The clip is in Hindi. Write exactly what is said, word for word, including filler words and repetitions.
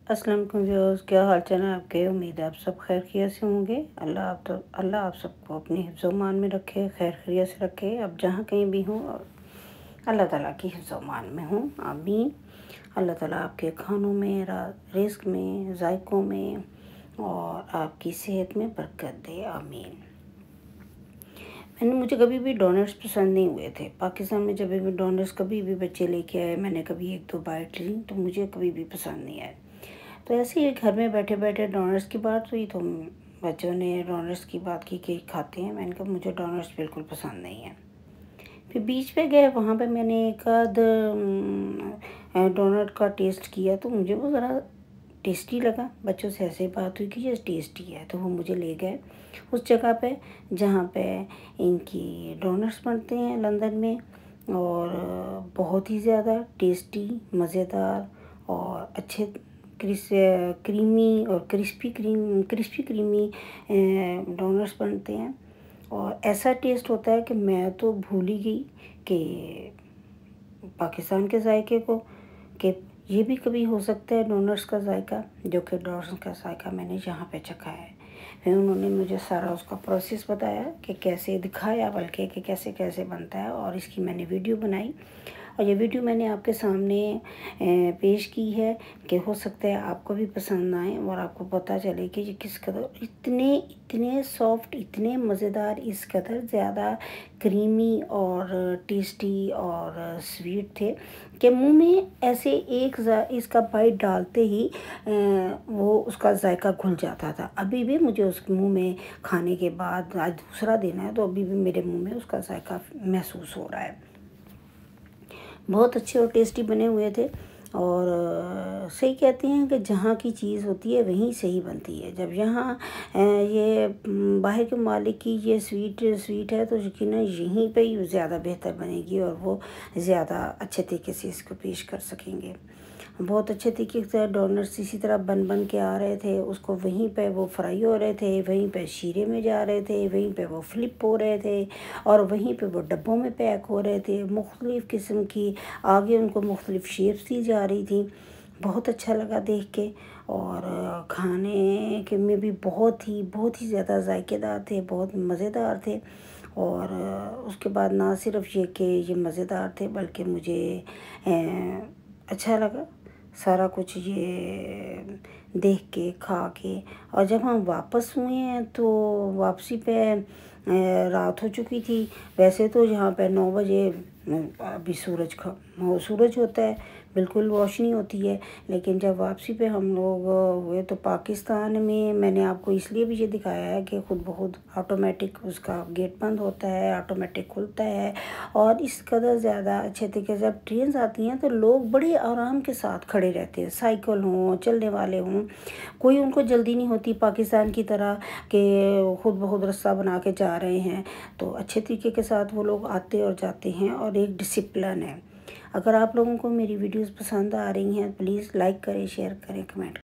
अस्सलाम वालेकुम व्यूअर्स, क्या हाल चाल है आपके। उम्मीद है आप सब खैर खैरियत से होंगे। अल्लाह आप तो अल्लाह आप सबको अपने हिफ्ज़-ओ-मान में रखे, खैर खैरियत से रखे। अब जहाँ कहीं भी हों अल्लाह ताला की हिफ्ज़-ओ-मान में हों, आमीन। अल्लाह ताला आपके खानों में, रिज़्क़ में, ज़ायक़ों में और आपकी सेहत में बरकत दे, आमीन। मैंने मुझे कभी भी डोनट्स पसंद नहीं हुए थे। पाकिस्तान में जब भी डोनट्स कभी भी बच्चे लेके आए, मैंने कभी एक दो बाइट ली तो मुझे कभी भी पसंद नहीं आए। तो ऐसे ही घर में बैठे बैठे डोनट्स की बात हुई तो बच्चों ने डोनट्स की बात की कि खाते हैं। मैंने कहा मुझे डोनट्स बिल्कुल पसंद नहीं है। फिर बीच पे गए, वहाँ पे मैंने एक आध डोनट का टेस्ट किया तो मुझे वो ज़रा टेस्टी लगा। बच्चों से ऐसे बात हुई कि ये टेस्टी है, तो वो मुझे ले गए उस जगह पे जहाँ पे इनकी डोनट्स बनते हैं लंदन में, और बहुत ही ज़्यादा टेस्टी, मज़ेदार और अच्छे क्रिस क्रीमी और crispy cream crispy creamy doughnuts बनते हैं। और ऐसा टेस्ट होता है कि मैं तो भूल ही गई कि पाकिस्तान के जायके को, कि ये भी कभी हो सकता है डोनट्स का जायका, जो कि डोनट्स का जायका मैंने यहाँ पे चखा है। फिर उन्होंने मुझे सारा उसका प्रोसेस बताया कि कैसे, दिखाया बल्कि कि कैसे कैसे बनता है, और इसकी मैंने वीडियो बनाई और ये वीडियो मैंने आपके सामने पेश की है कि हो सकता है आपको भी पसंद आए और आपको पता चले कि ये किस कदर इतने इतने सॉफ्ट, इतने मज़ेदार, इस कदर ज़्यादा क्रीमी और टेस्टी और स्वीट थे कि मुंह में ऐसे एक इसका बाइट डालते ही वो उसका जायका घुल जाता था। अभी भी मुझे उस मुंह में खाने के बाद, आज दूसरा दिन है, तो अभी भी मेरे मुंह में उसका जायका महसूस हो रहा है। बहुत अच्छे और टेस्टी बने हुए थे। और सही कहते हैं कि जहाँ की चीज़ होती है वहीं सही बनती है। जब यहाँ ये बाहर के मालिक की ये स्वीट स्वीट है तो यकीनन यहीं पे ही ज़्यादा बेहतर बनेगी और वो ज़्यादा अच्छे तरीके से इसको पेश कर सकेंगे। बहुत अच्छे तरीके से डोनट्स इसी तरह बन बन के आ रहे थे, उसको वहीं पे वो फ्राई हो रहे थे, वहीं पे शीरे में जा रहे थे, वहीं पे वो फ्लिप हो रहे थे और वहीं पे वो डब्बों में पैक हो रहे थे। मुख्तलिफ़ किस्म की आगे उनको मुख्तलिफ़ शेप्स दी जा रही थी। बहुत अच्छा लगा देख के, और खाने के में भी बहुत ही बहुत ही ज़्यादा जायकेदार थे, बहुत मज़ेदार थे। और उसके बाद ना सिर्फ ये कि ये मज़ेदार थे, बल्कि मुझे अच्छा लगा सारा कुछ ये देख के, खा के। और जब हम वापस हुए हैं तो वापसी पे रात हो चुकी थी। वैसे तो यहाँ पे नौ बजे अभी सूरज का सूरज होता है, बिल्कुल रोशनी होती है, लेकिन जब वापसी पे हम लोग हुए तो पाकिस्तान में मैंने आपको इसलिए भी ये दिखाया है कि खुद ब खुद ऑटोमेटिक उसका गेट बंद होता है, ऑटोमेटिक खुलता है। और इस कदर ज़्यादा अच्छे तरीके से जब ट्रेन आती हैं तो लोग बड़े आराम के साथ खड़े रहते हैं, साइकिल हों, चलने वाले हों, कोई उनको जल्दी नहीं होती पाकिस्तान की तरह कि खुद ब खुद रास्ता बना के जा रहे हैं। तो अच्छे तरीके के साथ वो लोग आते और जाते हैं और एक डिसिप्लिन है। अगर आप लोगों को मेरी वीडियोस पसंद आ रही हैं, प्लीज़ लाइक करें, शेयर करें, कमेंट